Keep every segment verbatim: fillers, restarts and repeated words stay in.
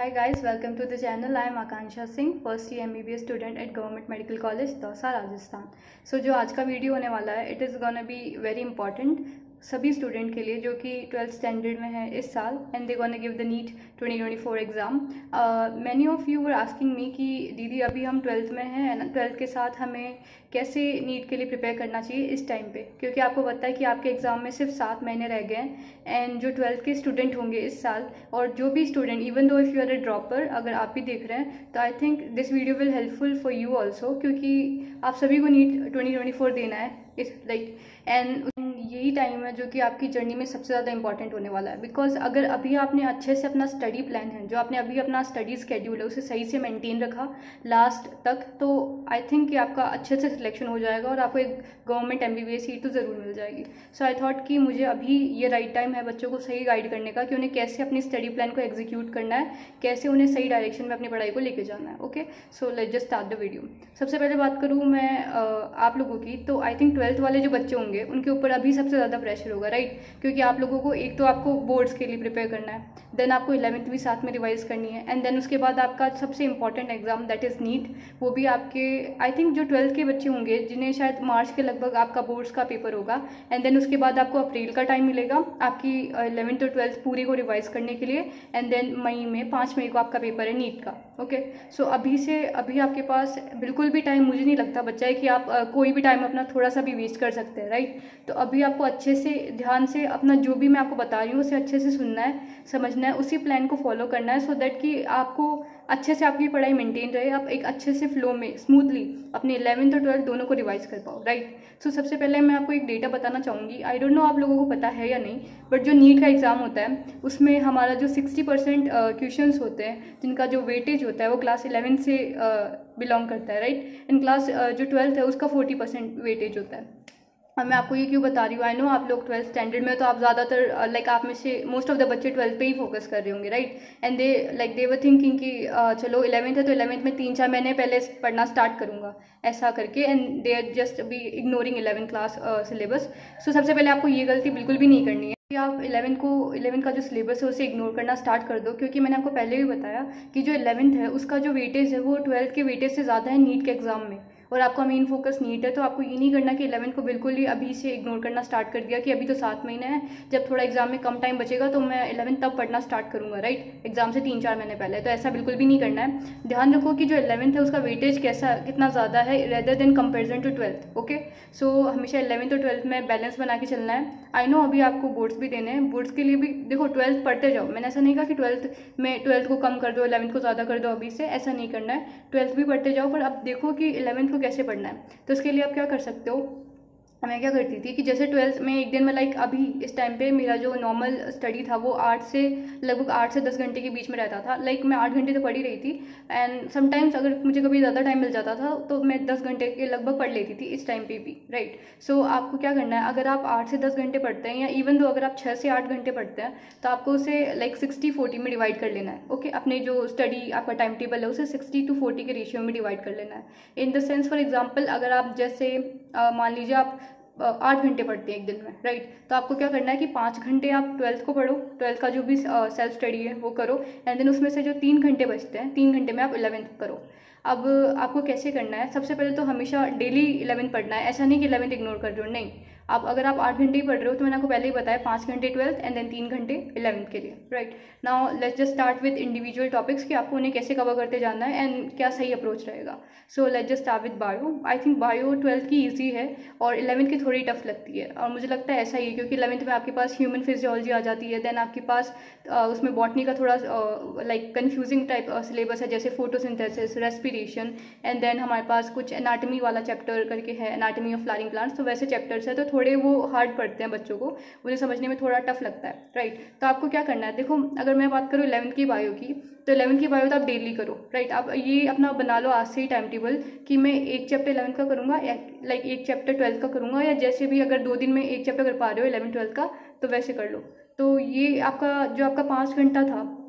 Hi guys, welcome to the channel. I am Akansha Singh, first year M B B S student at Government Medical College, Dausa, Rajasthan. So जो आज का video होने वाला है, it is gonna be very important सभी student के लिए जो कि ट्वेल्थ स्टैंडर्ड में है इस साल and they gonna give the NEET twenty twenty four exam. Many of you were asking me कि दीदी अभी हम ट्वेल्थ में हैं एंड ट्वेल्थ के साथ हमें कैसे नीट के लिए प्रिपेयर करना चाहिए इस टाइम पे, क्योंकि आपको पता है कि आपके एग्ज़ाम में सिर्फ सात महीने रह गए हैं एंड जो ट्वेल्थ के स्टूडेंट होंगे इस साल और जो भी student even though if you are a dropper अगर आप भी देख रहे हैं तो I think this video will helpful for you also, क्योंकि आप सभी को नीट ट्वेंटी ट्वेंटी फोर देना है इस लाइक एंड यही टाइम है जो कि आपकी जर्नी में सबसे ज़्यादा इंपॉर्टेंट होने वाला है. बिकॉज अगर अभी आपने अच्छे से अपना स्टडी प्लान है, जो आपने अभी अपना स्टडी स्केड्यूल है उसे सही से मेंटेन रखा लास्ट तक, तो आई थिंक कि आपका अच्छे से सिलेक्शन हो जाएगा और आपको एक गवर्नमेंट एमबीबीएस सीट तो ज़रूर मिल जाएगी. सो आई थॉट कि मुझे अभी ये राइट टाइम है बच्चों को सही गाइड करने का कि उन्हें कैसे अपनी स्टडी प्लान को एग्जीक्यूट करना है, कैसे उन्हें सही डायरेक्शन में अपनी पढ़ाई को लेके जाना है. Okay, so let's just start the video. सबसे पहले बात करूँ मैं आप लोगों की, तो आई थिंक ट्वेल्थ वाले जो बच्चे होंगे उनके ऊपर अभी सबसे ज़्यादा प्रेशर होगा, राइट right? क्योंकि आप लोगों को एक तो आपको बोर्ड्स के लिए प्रिपेयर करना है, देन आपको इलेवेंथ भी साथ में रिवाइज करनी है एंड देन उसके बाद आपका सबसे important exam that is NEET, वो भी आपके आई थिंक जो ट्वेल्थ के बच्चे होंगे जिन्हें शायद मार्च के लगभग आपका बोर्ड्स का पेपर होगा एंड देन उसके बाद आपको अप्रैल का टाइम मिलेगा आपकी इलेवेंथ और ट्वेल्थ पूरी को रिवाइज करने के लिए एंड देन मई में पाँच मई को आपका पेपर है नीट का. ओके, सो अभी से अभी आपके पास बिल्कुल भी टाइम मुझे नहीं लगता बच्चा है कि आप uh, कोई भी टाइम अपना थोड़ा सा भी वेस्ट कर सकते हैं, राइट right? तो अभी आपको अच्छे से ध्यान से अपना जो भी मैं आपको बता रही हूँ उसे अच्छे से सुनना है, समझना है, उसी प्लान को फॉलो करना है सो so दैट कि आपको अच्छे से आपकी पढ़ाई मेंटेन रहे, आप एक अच्छे से फ्लो में स्मूथली अपने इलेवेंथ और ट्वेल्थ दोनों को रिवाइज कर पाओ, राइट. सो सबसे पहले मैं आपको एक डेटा बताना चाहूँगी. आई डोंट नो आप लोगों को पता है या नहीं, बट जो नीट का एग्ज़ाम होता है उसमें हमारा जो सिक्सटी परसेंट क्वेश्चंस होते हैं जिनका जो वेटेज होता है वो क्लास इलेवेंथ से बिलोंग करता है, राइट. इन क्लास जो ट्वेल्थ है उसका फोर्टी परसेंट वेटेज होता है. और मैं आपको ये क्यों बता रही हूँ, आई नो आप लोग ट्वेल्थ स्टैंडर्ड में तो आप ज़्यादातर लाइक आप में से मोस्ट ऑफ द बच्चे ट्वेल्थ पे ही फोकस कर रहे होंगे, right. And they like they were thinking कि uh, चलो इलेवेंथ है तो इलेवेंथ में तीन चार महीने पहले पढ़ना स्टार्ट करूँगा ऐसा करके and they are just be ignoring eleventh class syllabus. So सबसे पहले आपको ये गलती बिल्कुल भी नहीं करनी है कि आप इलेवेंथ को इलेवेंथ का जो सिलेबस है उसे इग्नोर करना स्टार्ट कर दो, क्योंकि मैंने आपको पहले भी बताया कि जो इलेवेंथ है उसका जो वेटेज है वो ट्वेल्थ के वेटेज से ज़्यादा है नीट के एग्जाम में और आपका मेन फोकस नीट है. तो आपको ये नहीं करना कि इलेवेंथ को बिल्कुल ही अभी से इग्नोर करना स्टार्ट कर दिया कि अभी तो सात महीने हैं, जब थोड़ा एग्जाम में कम टाइम बचेगा तो मैं इलेवेंथ तब पढ़ना स्टार्ट करूंगा, राइट, एग्जाम से तीन चार महीने पहले. तो ऐसा बिल्कुल भी नहीं करना है. ध्यान रखो कि जो इलेवेंथ है उसका वेटेज कैसा कितना ज़्यादा है rather than comparison to twelfth. Okay, so हमेशा इलेवेंथ और ट्वेल्थ में बैलेंस बना के चलना है. आई नो अभी आपको बोर्ड्स भी देने हैं, बोर्ड्स के लिए भी देखो ट्वेल्थ पढ़ते जाओ. मैंने ऐसा नहीं कहा कि ट्वेल्थ में ट्वेल्थ को कम कर दो इलेवेंथ को ज़्यादा कर दो, अभी से ऐसा नहीं करना है. ट्वेल्थ भी पढ़ते जाओ, पर अब देखो कि इलेवेंथ को कैसे पढ़ना है. तो इसके लिए आप क्या कर सकते हो, मैं क्या करती थी कि जैसे ट्वेल्थ में एक दिन में लाइक अभी इस टाइम पे मेरा जो नॉर्मल स्टडी था वो आठ से लगभग आठ से दस घंटे के बीच में रहता था. लाइक मैं आठ घंटे तो पढ़ी रही थी एंड समटाइम्स अगर मुझे कभी ज़्यादा टाइम मिल जाता था तो मैं दस घंटे के लगभग पढ़ लेती थी इस टाइम पे भी, राइट. सो आपको क्या करना है, अगर आप आठ से दस घंटे पढ़ते हैं या इवन दो अगर आप छः से आठ घंटे पढ़ते हैं तो आपको उसे लाइक सिक्सटी फोर्टी में डिवाइड कर लेना है. ओके, अपने जो स्टडी आपका टाइम टेबल है उसे सिक्सटी टू फोर्टी के रेशियो में डिवाइड कर लेना है. In the sense for example अगर आप जैसे मान लीजिए आप आठ घंटे पढ़ते हैं एक दिन में, राइट, तो आपको क्या करना है कि पाँच घंटे आप ट्वेल्थ को पढ़ो, ट्वेल्थ का जो भी सेल्फ स्टडी है वो करो एंड देन उसमें से जो तीन घंटे बचते हैं तीन घंटे में आप इलेवेंथ करो. अब आपको कैसे करना है, सबसे पहले तो हमेशा डेली इलेवेंथ पढ़ना है. ऐसा नहीं कि इलेवेंथ इग्नोर कर रहे हो, नहीं. आप अगर आप आठ घंटे ही पढ़ रहे हो तो मैंने आपको पहले ही बताया पाँच घंटे ट्वेल्थ एंड देन तीन घंटे इलेवेंथ के लिए, right. Now let's just start with individual topics कि आपको उन्हें कैसे कवर करते जाना है एंड क्या सही अप्रोच रहेगा. So let's just start with bio. I think bio twelfth की ईजी है और इलेवेंथ की थोड़ी टफ लगती है और मुझे लगता है ऐसा ही है क्योंकि इलेवेंथ में आपके पास ह्यूमन फिजियोलॉजी आ जाती है, देन आपके पास uh, उसमें बॉटनी का थोड़ा लाइक कन्फ्यूजिंग टाइप सिलेबस है जैसे फोटोसिंथेसिस, रेस्पिरेशन एंड देन हमारे पास कुछ एनाटमी वाला चैप्टर करके है, एनाटमी ऑफ फ्लावरिंग प्लांट्स. तो वैसे चैप्टर्स है तो थोड़े वो हार्ड पढ़ते हैं बच्चों को, उन्हें समझने में थोड़ा टफ लगता है, राइट. तो आपको क्या करना है, देखो अगर मैं बात करूँ इलेवेंथ की बायो की तो इलेवेंथ की बायो तो आप डेली करो, राइट. आप ये अपना बना लो आज से ही टाइम टेबल कि मैं एक चैप्टर इलेवेंथ का करूँगा, लाइक एक चैप्टर ट्वेल्थ का करूँगा, या जैसे भी अगर दो दिन में एक चैप्टर कर पा रहे हो इलेवेंथ ट्वेल्थ का तो वैसे कर लो. तो ये आपका जो आपका पाँच घंटा था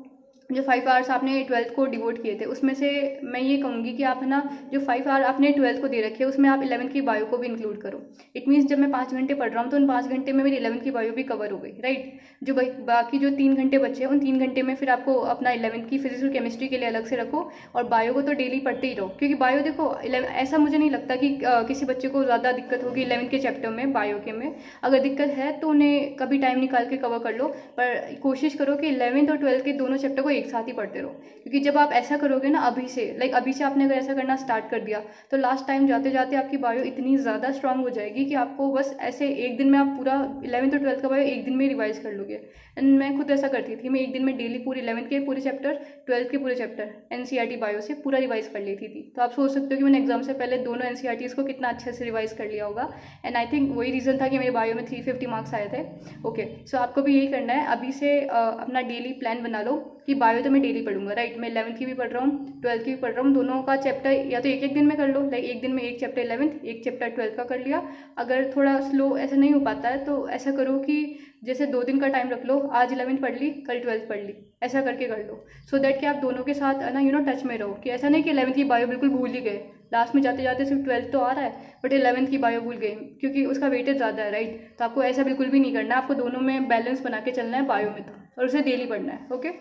जो फाइव आवर्स आपने ट्वेल्थ को डिवोट किए थे उसमें से मैं ये कहूँगी कि आप है ना जो फाइव आवर आपने ट्वेल्थ को दे रखे हैं उसमें आप इलेवंथ की बायो को भी इंक्लूड करो। इट मीन्स जब मैं पाँच घंटे पढ़ रहा हूँ तो उन पाँच घंटे में मेरी इलेवंथ की बायो भी कवर हो गई, राइट। जो बाकी जो तीन घंटे बचे हैं उन तीन घंटे में फिर आपको अपना इलेवंथ की फिजिक्स और केमिस्ट्री के लिए अलग से रखो, और बायो को तो डेली पढ़ते ही रहो, क्योंकि बायो देखो ऐसा मुझे नहीं लगता कि किसी बच्चे को ज़्यादा दिक्कत होगी इलेवंथ के चैप्टर में, बायो के में। अगर दिक्कत है तो उन्हें कभी टाइम निकाल के कवर कर लो, पर कोशिश करो कि इलेवंथ और ट्वेल्थ के दोनों चैप्टर को एक साथ ही पढ़ते रहो, क्योंकि जब आप ऐसा करोगे ना अभी से, लाइक अभी से आपने अगर ऐसा करना स्टार्ट कर दिया तो लास्ट टाइम जाते जाते आपकी बायो इतनी ज़्यादा स्ट्रांग हो जाएगी कि आपको बस ऐसे एक दिन में आप पूरा इलेवंथ और ट्वेल्थ का बायो एक दिन में रिवाइज कर लोगे। एंड मैं खुद ऐसा करती थी, मैं एक दिन में डेली पूरे इलेवंथ के पूरे चैप्टर, ट्वेल्थ के पूरे चैप्टर एनसीईआरटी बायो से पूरा रिवाइज कर लेती थी। तो आप सोच सकते हो कि मैंने एग्जाम से पहले दोनों एनसीईआरटीज़ को कितना अच्छे से रिवाइज कर लिया होगा। एंड आई थिंक वही रीज़न था कि मेरे बायो में थ्री फिफ्टी मार्क्स आए थे। ओके, सो आपको भी यही करना है, अभी से अपना डेली प्लान बना लो कि बायो तो मैं डेली पढ़ूंगा, राइट। मैं इलेवंथ की भी पढ़ रहा हूँ, ट्वेल्थ की भी पढ़ रहा हूँ, दोनों का चैप्टर या तो एक एक दिन में कर लो, लाइक एक दिन में एक चैप्टर इलेवंथ, एक चैप्टर ट्वेल्थ का कर लिया। अगर थोड़ा स्लो ऐसा नहीं हो पाता है तो ऐसा करो कि जैसे दो दिन का टाइम रख लो, आज इलेवंथ पढ़ ली कल ट्वेल्थ पढ़ ली, ऐसा करके कर लो, सो so दैट कि आप दोनों के साथ ना यू नो टच में रहो, कि ऐसा नहीं कि इलेवंथ की बायो बिल्कुल भूल ही गए, लास्ट में जाते जाते सिर्फ ट्वेल्थ तो आ रहा है बट इलेवंथ की बायो भूल गए, क्योंकि उसका वेटेज ज़्यादा है, राइट। तो आपको ऐसा बिल्कुल भी नहीं करना है, आपको दोनों में बैलेंस बना के चलना है बायो में तो, और उसे डेली पढ़ना है। ओके,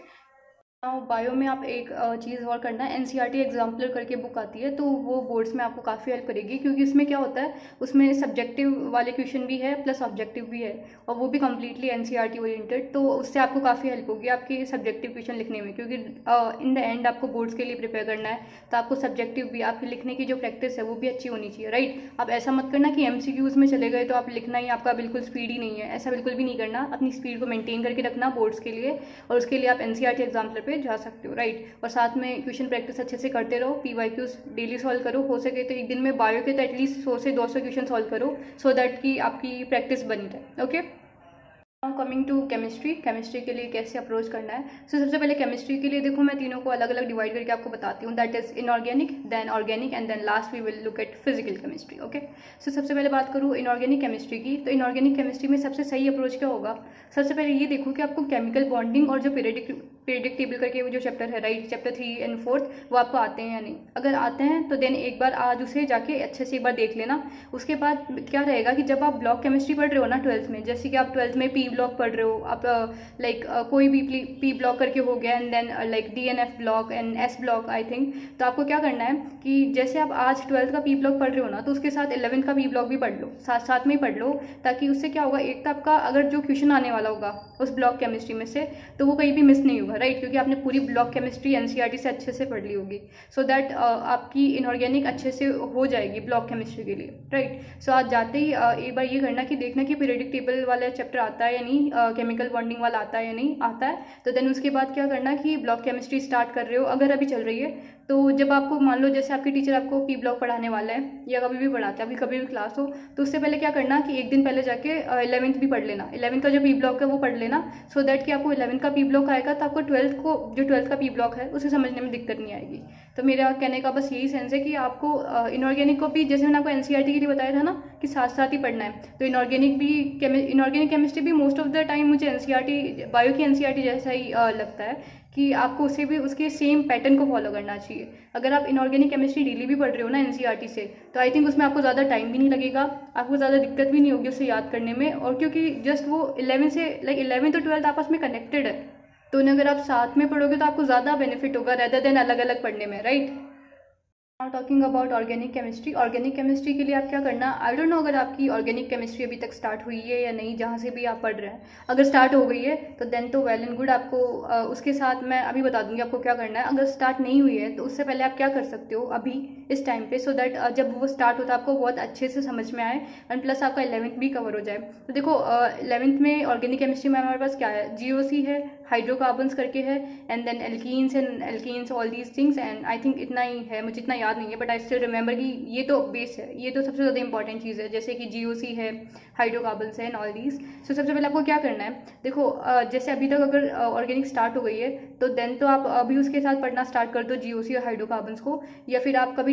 बायो में आप एक चीज़ और करना है, एनसीईआरटी एग्जाम्पलर करके बुक आती है, तो वो बोर्ड्स में आपको काफ़ी हेल्प करेगी, क्योंकि इसमें क्या होता है उसमें सब्जेक्टिव वाले क्वेश्चन भी है प्लस ऑब्जेक्टिव भी है, और वो भी कम्प्लीटली एनसीईआरटी ओरिएंटेड, तो उससे आपको काफ़ी हेल्प होगी आपकी सब्जेक्टिव क्वेश्चन लिखने में, क्योंकि इन द एंड आपको बोर्ड्स के लिए प्रिपेयर करना है, तो आपको सब्जेक्टिव भी, आपकी लिखने की जो प्रैक्टिस है वो भी अच्छी होनी चाहिए, राइट। आप ऐसा मत करना कि एमसीक्यूज़ में चले गए तो आप लिखना ही आपका बिल्कुल स्पीड ही नहीं है, ऐसा बिल्कुल भी नहीं करना, अपनी स्पीड को मेनटेन करके रखना बोर्ड्स के लिए, और उसके लिए आप एनसीईआरटी एग्जाम्पलर पे जा सकते हो, राइट। और साथ में क्वेश्चन प्रैक्टिस अच्छे से करते रहो, पीवाईक्यूज डेली सॉल्व करो, हो सके तो एक दिन में बायो के तो एटलीस्ट सौ से दो सौ क्वेश्चन सॉल्व करो, सो दैट कि आपकी प्रैक्टिस बनी रहे। Okay, coming to chemistry, chemistry के लिए कैसे अप्रोच करना है। सो so, सबसे पहले केमिस्ट्री के लिए देखो मैं तीनों को अलग अलग डिवाइड करके आपको बताती हूँ, that is inorganic, then organic, and then last we will look at physical chemistry. Okay, so सबसे पहले बात करूँ इनऑर्गेनिक केमिस्ट्री की, तो इनऑर्गेनिक केमिस्ट्री में सबसे सही अप्रोच क्या होगा। सबसे पहले ये देखो कि आपको केमिकल बॉन्डिंग और जो पीरियडिक पीरियडिक टेबल करके वो जो चैप्टर है, right, chapter three and fourth, वो आपको आते हैं या नहीं। अगर आते हैं तो देन एक बार आज उसे जाके अच्छे से एक बार देख लेना। उसके बाद क्या रहेगा कि जब आप ब्लॉक केमिस्ट्री पढ़ रहे हो ना ट्वेल्थ में, जैसे कि आप ट्वेल्थ में पी ब्लॉक पढ़ रहे हो, आप लाइक uh, uh, कोई भी पी ब्लॉक करके हो गया, and then like D and F block and S block I think, तो आपको क्या करना है कि जैसे आप आज ट्वेल्थ का पी ब्लॉक पढ़ रहे हो ना, तो उसके साथ इलेवंथ का पी ब्लॉक भी पढ़ लो, साथ साथ में ही पढ़ लो, ताकि उससे क्या होगा, एक तो आपका अगर जो क्वेश्चन आने वाला होगा उस ब्लॉक केमिस्ट्री में से तो वो कहीं भी मिस नहीं होगा, राइट, क्योंकि आपने पूरी ब्लॉक केमिस्ट्री एनसीईआरटी से अच्छे से पढ़ ली होगी, सो दैट आपकी इनऑर्गेनिक अच्छे से हो जाएगी ब्लॉक केमिस्ट्री के लिए, राइट। सो आज जाते ही uh, एक बार ये करना कि देखना कि पीरियडिक टेबल वाला चैप्टर आता है या नहीं, केमिकल बॉन्डिंग वाला आता है या नहीं, आता है तो देन उसके बाद क्या करना कि ब्लॉक केमिस्ट्री स्टार्ट कर रहे हो, अगर अभी चल रही है तो जब आपको मान लो जैसे आपके टीचर आपको पी ब्लॉक पढ़ाने वाला है या कभी भी पढ़ाते हैं, अभी कभी भी क्लास हो, तो उससे पहले क्या करना कि एक दिन पहले जाके इलेवंथ भी पढ़ लेना, इलेवंथ का जो पी ब्लॉक है वो पढ़ लेना, सो दैट कि आपको इलेवंथ का पी ब्लॉक आएगा तो आपको ट्वेल्थ को जो ट्वेल्थ का पी ब्लॉक है उसे समझने में दिक्कत नहीं आएगी। तो मेरा कहने का बस यही सेंस है कि आपको इनऑर्गेनिक को भी, जैसे मैंने आपको एनसीईआरटी के लिए बताया था ना कि साथ साथ ही पढ़ना है, तो इनऑर्गेनिक भी इनऑर्गेनिक केमिस्ट्री भी मोस्ट ऑफ द टाइम मुझे एनसीईआरटी बायो की एनसीईआरटी जैसा ही लगता है कि आपको उसे भी उसके सेम पैटर्न को फॉलो करना चाहिए। अगर आप इनऑर्गेनिक केमिस्ट्री डेली भी पढ़ रहे हो ना एनसीईआरटी से, तो आई थिंक उसमें आपको ज़्यादा टाइम भी नहीं लगेगा, आपको ज़्यादा दिक्कत भी नहीं होगी उसे याद करने में, और क्योंकि जस्ट वो इलेवन से लाइक इलेवन तो ट्वेल्थ आपस में कनेक्टेड है, तो उन्हें अगर आप साथ में पढ़ोगे तो आपको ज़्यादा बेनिफिट होगा रेदर देन अलग अलग पढ़ने में, right. Now talking about organic chemistry, organic chemistry के लिए आप क्या करना, आई डोंट नो अगर आपकी ऑर्गेनिक केमिस्ट्री अभी तक स्टार्ट हुई है या नहीं, जहाँ से भी आप पढ़ रहे हैं, अगर स्टार्ट हो गई है तो देन तो वेल एंड गुड, आपको uh, उसके साथ मैं अभी बता दूंगी आपको क्या करना है। अगर स्टार्ट नहीं हुई है तो उससे पहले आप क्या कर सकते हो अभी इस टाइम पे, सो दैट uh, जब वो स्टार्ट होता है आपको बहुत अच्छे से समझ में आए, एंड प्लस आपका इलेवंथ भी कवर हो जाए। तो देखो इलेवंथ uh, में ऑर्गेनिक केमिस्ट्री में हमारे पास क्या है, जीओसी है, हाइड्रोकार्बन्स करके है, and then alkenes and alkenes all these things, and I think इतना ही है, मुझे इतना याद नहीं है बट आई स्टिल रिमेंबर कि ये तो बेस है, ये तो सबसे ज़्यादा इंपॉर्टेंट चीज़ है, जैसे कि जीओसी है, हाइड्रोकार्बन्स है एंड ऑल दीज। सो सबसे पहले आपको क्या करना है, देखो जैसे अभी तक अगर ऑर्गेनिक स्टार्ट हो गई है तो देन तो आप अभी उसके साथ पढ़ना स्टार्ट कर दो जीओसी और हाइड्रोकार्बन्स को, या फिर आप कभी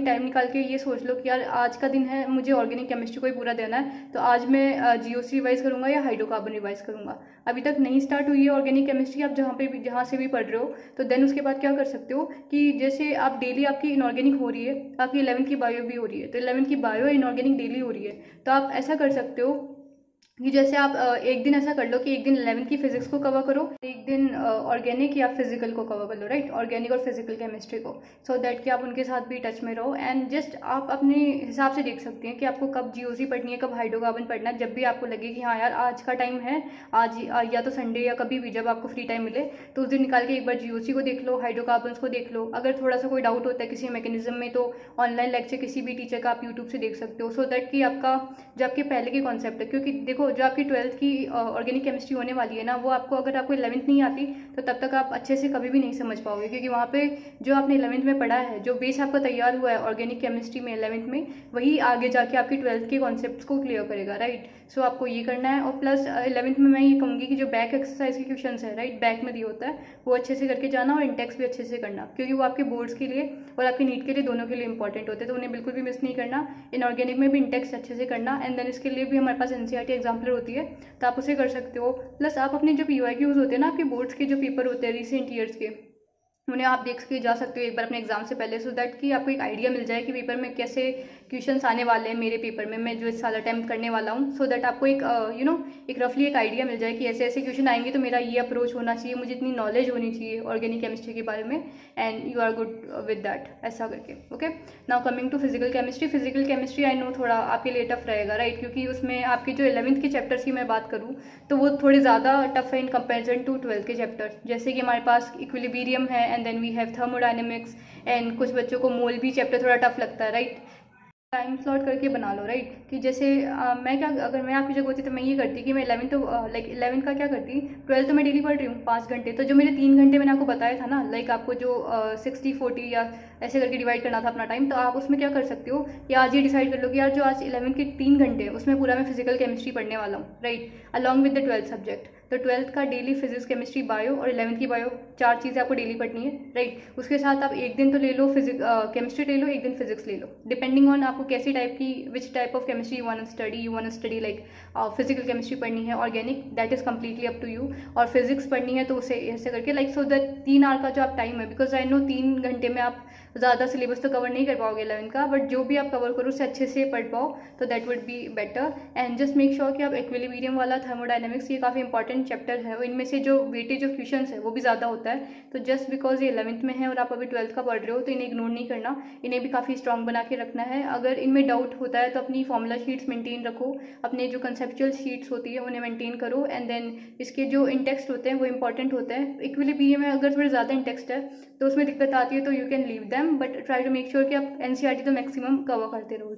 टाइम निकाल के ये सोच लो कि यार आज का दिन है, मुझे ऑर्गेनिक केमिस्ट्री को ही पूरा देना है, तो आज मैं जीओसी रिवाइज करूंगा या हाइड्रोकार्बन रिवाइज करूंगा। अभी तक नहीं स्टार्ट हुई है ऑर्गेनिक केमिस्ट्री, आप जहाँ पे भी जहाँ से भी पढ़ रहे हो, तो देन उसके बाद क्या कर सकते हो कि जैसे आप डेली आपकी इनऑर्गेनिक हो रही है, आपकी इलेवंथ की बायो भी हो रही है, तो इलेवंथ की बायो इनऑर्गेनिक डेली हो रही है, तो आप ऐसा कर सकते हो कि जैसे आप एक दिन ऐसा कर लो कि एक दिन इलेवंथ की फिजिक्स को कवर करो, एक दिन ऑर्गेनिक या फिजिकल को कवर कर लो, राइट, ऑर्गेनिक और फिजिकल केमिस्ट्री को, सो दैट कि आप उनके साथ भी टच में रहो। एंड जस्ट आप अपने हिसाब से देख सकते हैं कि आपको कब जीओसी पढ़नी है, कब हाइड्रोकार्बन पढ़ना है। जब भी आपको लगे कि हाँ यार आज का टाइम है, आज या तो संडे या कभी भी जब आपको फ्री टाइम मिले, तो उस दिन निकाल के एक बार जीओसी को देख लो, हाइड्रोकार्बन्स को देख लो। अगर थोड़ा सा कोई डाउट होता है किसी मैकेनिज्म में, तो ऑनलाइन लेक्चर किसी भी टीचर का आप यूट्यूब से देख सकते हो, सो दैट कि आपका जो आपके पहले के कॉन्सेप्ट है, क्योंकि देखो जो आपकी ट्वेल्थ की ऑर्गेनिक केमिस्ट्री होने वाली है ना, वो आपको अगर आपको इलेवंथ नहीं आती तो तब तक आप अच्छे से कभी भी नहीं समझ पाओगे, क्योंकि वहाँ पे जो आपने इलेवंथ में पढ़ा है, जो बेस आपका तैयार हुआ है ऑर्गेनिक केमिस्ट्री में इलेवंथ में, वही आगे जाके आपकी ट्वेल्थ के कॉन्सेप्ट्स को क्लियर करेगा, राइट। सो so, आपको ये करना है। और प्लस इलेवंथ में मैं ये कहूँगी कि जो बैक एक्सरसाइज के क्वेश्चन है, राइट, बैक में दिया होता है, वो अच्छे से करके जाना और इंटेक्स भी अच्छे से करना, क्योंकि वो आपके बोर्ड्स के लिए और आपके नीट के लिए दोनों के लिए इंपॉर्टेंट होते हैं, तो उन्हें बिल्कुल भी मिस नहीं करना। इनऑर्गेनिक में भी इंटेक्स अच्छे से करना, एंड देन इसके लिए भी हमारे पास एनसीईआरटी एग्जाम्पलर होती है, तो आप उसे कर सकते हो। प्लस आप अपने जो पीओआईक्यूज होते हैं ना, आपके बोर्ड्स के जो पेपर होते हैं रिसेंट ईयर्स के, उन्हें आप देख के जा सकते हो एक बार अपने एग्जाम से पहले, सो दैट कि आपको एक आइडिया मिल जाए कि पेपर में कैसे क्वेश्चंस आने वाले हैं, मेरे पेपर में मैं जो इस साल अटैम्प्ट करने वाला हूँ, सो दैट आपको एक यू नो एक रफली एक आइडिया मिल जाए कि ऐसे ऐसे क्वेश्चन आएंगे, तो मेरा ये अप्रोच होना चाहिए, मुझे इतनी नॉलेज होनी चाहिए ऑर्गेनिक केमिस्ट्री के बारे में, and you are good with that, ऐसा करके। Okay, now coming to physical chemistry. Physical chemistry I know थोड़ा आपके लिए टफ रहेगा, राइट, क्योंकि उसमें आपके जो इलेवंथ के चैप्टर्स की मैं बात करूँ तो वो थोड़े ज़्यादा टफ है इन कंपेरिजन टू ट्वेल्थ के चैप्टर। जैसे कि हमारे पास इक्विलिब्रियम है, and then we have thermodynamics, एंड कुछ बच्चों को मोल भी चैप्टर थोड़ा टफ लगता है, राइट। टाइम स्लॉट करके बना लो, राइट, कि जैसे आ, मैं क्या, अगर मैं आपकी जगह होती तो मैं ये करती कि मैं इलेवंथ तो लाइक इलेवंथ का क्या करती, ट्वेल्थ तो मैं डेली पढ़ रही हूँ पाँच घंटे, तो जो मेरे तीन घंटे मैंने आपको बताया था ना, लाइक आपको जो सिक्सटी फोर्टी या ऐसे करके डिवाइड करना था अपना टाइम, तो आप उसमें क्या कर सकते हो कि आज ये डिसाइड कर लो कि यार जो आज इलेवंथ के तीन घंटे उसमें पूरा मैं फिजिकल केमिस्ट्री पढ़ने वाला हूँ, right, along with the twelfth subject. तो ट्वेल्थ का डेली फिजिक्स केमिस्ट्री बायो और इलेवंथ की बायो, चार चीज़ें आपको डेली पढ़नी है, राइट। उसके साथ आप एक दिन तो ले लो फिजिक केमिस्ट्री ले लो, एक दिन फिजिक्स ले लो, डिपेंडिंग ऑन आपको कैसी टाइप की which type of chemistry you want to study. You want to study like physical chemistry पढ़नी है organic, that is completely up to you, और फिजिक्स पढ़नी है तो उसे ऐसे करके लाइक सो दैट तीन आवर का जो आप टाइम है, बिकॉज आई नो तीन घंटे में आप ज़्यादा सिलेबस तो कवर नहीं कर पाओगे इलेवन का, बट जो भी आप कवर करो उससे अच्छे से पढ़ पाओ, तो that would be better. And just make sure कि आप इक्विलिब्रियम वाला, थर्मोडायनेमिक्स, ये काफ़ी इंपॉर्टेंट चैप्टर है, इनमें से जो वेटेज ऑफ क्वेश्चंस है वो भी ज़्यादा होता है, तो जस्ट बिकॉज ये इलेवंथ में है और आप अभी ट्वेल्थ का पढ़ रहे हो तो इन्हें इग्नोर नहीं करना, इन्हें भी काफ़ी स्ट्रॉन्ग बना के रखना है। अगर इनमें डाउट होता है तो अपनी फॉर्मूला शीट्स मेंटेन रखो, अपने जो कंसेप्चुअल शीट्स होती है उन्हें मेंटेन करो, एंड देन इसके जो इंटेक्स्ट होते हैं वो इंपॉर्टेंट होते हैं। इक्विलिब्रियम में अगर थोड़े ज़्यादा इंटेक्स्ट है तो उसमें दिक्कत आती है, तो you can leave them, but try to make sure कि आप एनसीईआरटी तो मैक्सिमम कवर करते रहो।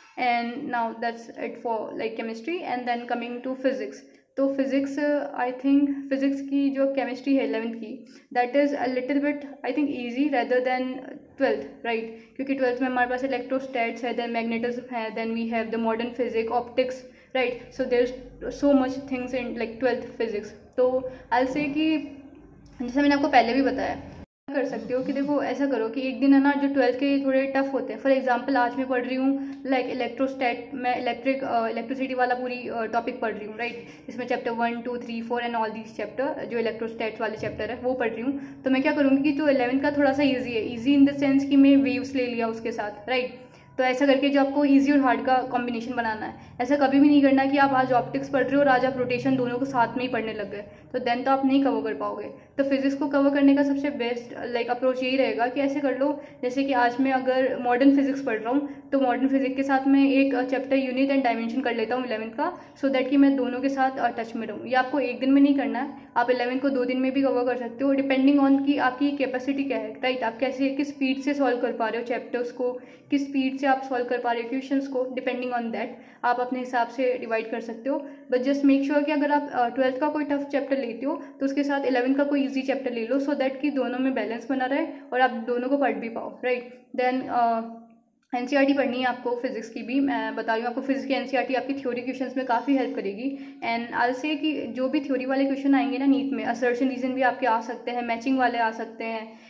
And now that's it for like chemistry. And then coming to physics, तो फिजिक्स आई थिंक फिजिक्स की जो केमिस्ट्री है इलेवंथ की, that is a little bit I think easy rather than twelfth, right, क्योंकि twelfth में हमारे पास electrostatics है, देन मैग्नेटिज्म है, then we have the modern physics, optics, right, so there is so much things in like twelfth physics. तो I will say कि जैसे मैंने आपको पहले भी बताया कर सकते हो कि देखो ऐसा करो कि एक दिन है ना जो ट्वेल्थ के थोड़े टफ होते हैं, फॉर एग्जांपल आज मैं पढ़ रही हूँ लाइक इलेक्ट्रोस्टैट, मैं इलेक्ट्रिक इलेक्ट्रिसिटी वाला पूरी टॉपिक पढ़ रही हूँ, राइट, इसमें chapter one two three four and all these chapter, जो इलेक्ट्रोस्टैट वाले चैप्टर है वो पढ़ रही हूँ, तो मैं क्या करूँगी कि जो इलेवंथ का थोड़ा सा ईजी है, ईजी इन द सेंस कि मैं वेव्स ले लिया उसके साथ, राइट, तो ऐसा करके जो आपको इजी और हार्ड का कॉम्बिनेशन बनाना है। ऐसा कभी भी नहीं करना कि आप आज ऑप्टिक्स पढ़ रहे हो और आज आप रोटेशन दोनों को साथ में ही पढ़ने लग गए, तो देन तो आप नहीं कवर कर पाओगे। तो फिजिक्स को कवर करने का सबसे बेस्ट लाइक अप्रोच यही रहेगा कि ऐसे कर लो, जैसे कि आज मैं अगर मॉडर्न फिजिक्स पढ़ रहा हूँ तो मॉडर्न फिजिक्स के साथ मैं एक चैप्टर यूनिट एंड डायमेंशन कर लेता हूँ इलेवंथ का, सो दैट कि मैं दोनों के साथ टच में रहूँ। ये आपको एक दिन में नहीं करना है, आप इलेवंथ को दो दिन में भी कवर कर सकते हो, डिपेंडिंग ऑन कि आपकी कैपेसिटी क्या है, राइट, आप कैसे किस स्पीड से सॉल्व कर पा रहे हो चैप्टर्स को, किस स्पीड से आप सॉल्व कर पा रहे हो क्वेश्चंस को, डिपेंडिंग ऑन दैट आप अपने हिसाब से डिवाइड कर सकते हो। बट जस्ट मेक श्योर कि अगर आप ट्वेल्थ का कोई टफ चैप्टर लेते हो तो उसके साथ इलेवंथ का कोई इजी चैप्टर ले लो, सो दैट कि दोनों में बैलेंस बना रहे और आप दोनों को पढ़ भी पाओ, राइट। देन एनसीईआरटी पढ़नी है आपको फिजिक्स की भी, मैं बता रही हूँ आपको फिजिक्स की एनसीईआरटी आपकी थ्योरी क्वेश्चंस में काफ़ी हेल्प करेगी। एंड आई से कि जो भी थ्योरी वाले क्वेश्चन आएंगे ना नीट में, असर्शन रीजन भी आपके आ सकते हैं, मैचिंग वाले आ सकते हैं,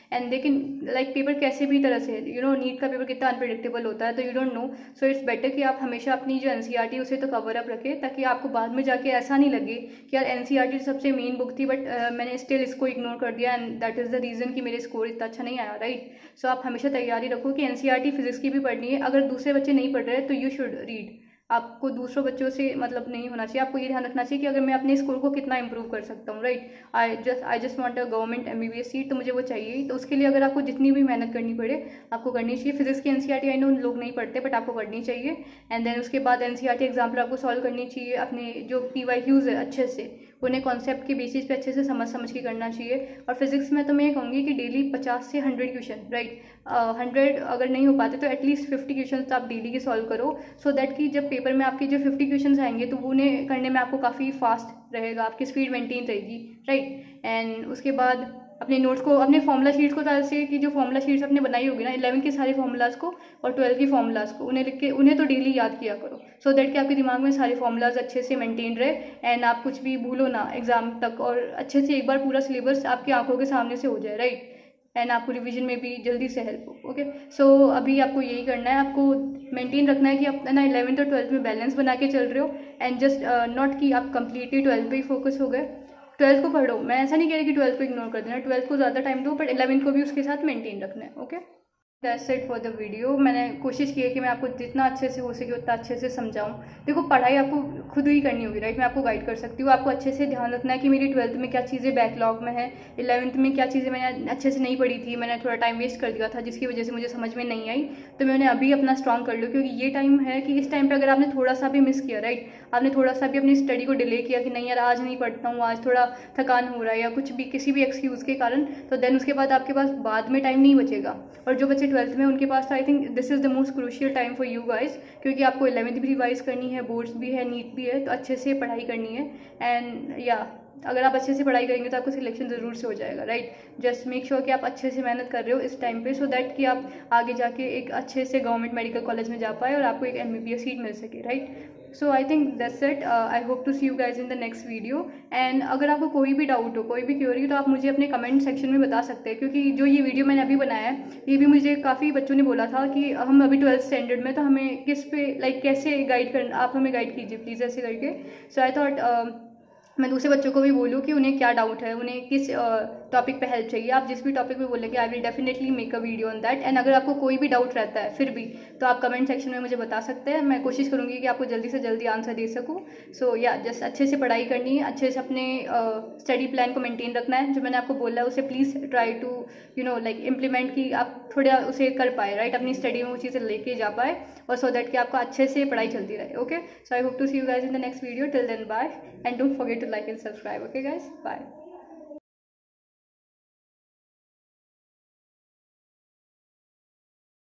and they can like paper कैसे भी तरह से, यू नो नीट का पेपर कितना अनप्रिडिक्टेबल होता है, तो you don't know. So it's better कि आप हमेशा अपनी जो एनसीईआरटी उसे तो कवर अप रखें, ताकि आपको बाद में जाके ऐसा नहीं लगे कि यार एनसीईआरटी सबसे मेन बुक थी बट uh, मैंने स्टिल इसको इग्नोर कर दिया and that is the reason कि मेरे स्कोर इतना अच्छा नहीं आया. राइट. सो आप हमेशा तैयारी रखो कि एनसीईआरटी फिजिक्स की भी पढ़नी है. अगर दूसरे बच्चे नहीं पढ़ रहे तो यू शुड रीड. आपको दूसरों बच्चों से मतलब नहीं होना चाहिए. आपको ये ध्यान रखना चाहिए कि अगर मैं अपने स्कोर को कितना इंप्रूव कर सकता हूँ. Right. I just I just want a government MBBS seat, तो मुझे वो चाहिए. तो उसके लिए अगर आपको जितनी भी मेहनत करनी पड़े आपको करनी चाहिए. फिजिक्स की एनसीईआरटी आई नो लोग नहीं पढ़ते बट आपको पढ़नी चाहिए. एंड देन उसके बाद एनसीईआरटी एग्जाम्पल आपको सॉल्व करनी चाहिए. अपने जो पीवाईक्यूज है अच्छे से उन्हें कॉन्सेप्ट के बेसिस पे अच्छे से समझ समझ के करना चाहिए. और फिजिक्स में तो मैं ये कहूँगी कि डेली पचास से हंड्रेड क्वेश्चन. राइट. हंड्रेड अगर नहीं हो पाते तो एटलीस्ट फिफ्टी क्वेश्चन तो आप डेली के सॉल्व करो, सो दैट कि जब पेपर में आपके जो फिफ्टी क्वेश्चन आएंगे तो वो उन्हें करने में आपको काफ़ी फास्ट रहेगा, आपकी स्पीड मेंटेन रहेगी. राइट. एंड उसके बाद अपने नोट्स को, अपने फॉर्मूला शीट्स को, तरह से कि जो फॉर्मूला शीट्स आपने बनाई होगी ना इलेवन के सारे फॉर्मूलाज को और ट्वेल्व की फॉर्मूलाज को, उन्हें लिख के उन्हें तो डेली याद किया करो, सो दैट कि आपके दिमाग में सारे फॉर्मूलाज अच्छे से मेंटेन रहे एंड आप कुछ भी भूलो ना एग्जाम तक, और अच्छे से एक बार पूरा सिलेबस आपकी आंखों के सामने से हो जाए. राइट. एंड आपको रिवीजन में भी जल्दी से हेल्प हो. ओके. सो अभी आपको यही करना है. आपको मेंटेन रखना है कि आप ना इलेवेंथ और ट्वेल्थ में बैलेंस बना के चल रहे हो एंड जस्ट नॉट कि आप कंप्लीटली ट्वेल्थ पे ही फोकस हो गए. ट्वेल्थ को पढ़ो, मैं ऐसा नहीं कह रही कि ट्वेल्थ को इग्नोर कर देना, ट्वेल्थ को ज़्यादा टाइम दो बट इलेवेंथ को भी उसके साथ मेंटेन रखना है. Okay. That's it for the video. मैंने कोशिश की है कि मैं आपको जितना अच्छे से हो सके उतना अच्छे से समझाऊं. देखो पढ़ाई आपको खुद ही करनी होगी. राइट. मैं आपको गाइड कर सकती हूँ. आपको अच्छे से ध्यान रखना है कि मेरी ट्वेल्थ में क्या चीज़ें बैकलॉग में है, इलेवेंथ में क्या चीज़ें मैंने अच्छे से नहीं पढ़ी थी, मैंने थोड़ा टाइम वेस्ट कर दिया था जिसकी वजह से मुझे समझ में नहीं आई, तो मैंने अभी अपना स्ट्रॉन्ग कर लो, क्योंकि ये टाइम है कि इस टाइम पर अगर आपने थोड़ा सा भी मिस किया, राइट, आपने थोड़ा सा भी अपनी स्टडी को डिले किया कि नहीं यार आज नहीं पढ़ता हूँ, आज थोड़ा थकान हो रहा है या कुछ भी किसी भी एक्सक्यूज़ के कारण, तो देन उसके बाद आपके पास बाद में टाइम नहीं बचेगा. और जो बच्चे ट्वेल्थ में उनके पास, I think this is the most crucial time for you guys, क्योंकि आपको इलेवेंथ भी रिवाइज करनी है, बोर्ड्स भी है, नीट भी है, तो अच्छे से पढ़ाई करनी है. एंड या अगर आप अच्छे से पढ़ाई करेंगे तो आपको सिलेक्शन ज़रूर से हो जाएगा. राइट. जस्ट मेक श्योर कि आप अच्छे से मेहनत कर रहे हो इस टाइम पे, सो दैट कि आप आगे जाके एक अच्छे से गवर्नमेंट मेडिकल कॉलेज में जा पाए और आपको एक एमबीबीएस सीट मिल सके. Right. So I think that's it. I hope to see you guys in the next video. And अगर आपको कोई भी डाउट हो, कोई भी क्वेरी हो, तो आप मुझे अपने कमेंट सेक्शन में बता सकते हैं, क्योंकि जो ये वीडियो मैंने अभी बनाया है ये भी मुझे काफ़ी बच्चों ने बोला था कि हम अभी ट्वेल्थ स्टैंडर्ड में, तो हमें किस पे लाइक कैसे गाइड करना, आप हमें गाइड कीजिए प्लीज़ ऐसे करके. सो आई थॉट मैं दूसरे बच्चों को भी बोलूँ कि उन्हें क्या डाउट है, उन्हें किस टॉपिक पे हेल्प चाहिए. आप जिस भी टॉपिक पे बोलेंगे I will definitely make a video on that. And अगर आपको कोई भी डाउट रहता है फिर भी, तो आप कमेंट सेक्शन में मुझे बता सकते हैं. मैं कोशिश करूँगी कि आपको जल्दी से जल्दी आंसर दे सकूँ. सो या जस्ट अच्छे से पढ़ाई करनी है, अच्छे से अपने स्टडी प्लान को मेंटेन रखना है. जो मैंने आपको बोला है उसे please try to you know like implement, कि आप थोड़ा उसे कर पाए. राइट. अपनी स्टडी में वो चीज़ें लेके जा पाए, और सो दैट कि आपका अच्छे से पढ़ाई चलती रहे. Okay. So I hope to see you guys in the next video. Till then bye, and don't forget to like and subscribe. Okay guys, bye.